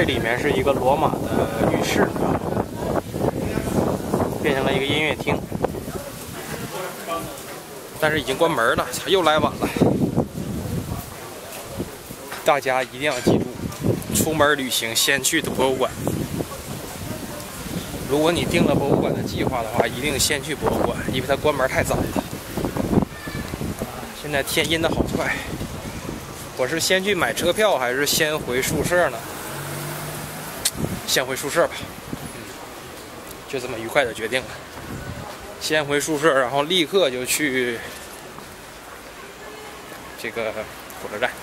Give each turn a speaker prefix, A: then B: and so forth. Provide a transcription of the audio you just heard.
A: 这里面是一个罗马的浴室，变成了一个音乐厅，但是已经关门了，又来晚了。大家一定要记住，出门旅行先去博物馆。如果你定了博物馆的计划的话，一定先去博物馆，因为它关门太早了。现在天阴的好快，我是先去买车票还是先回宿舍呢？先回宿舍吧，就这么愉快的决定了。先回宿舍，然后立刻就去这个火车站。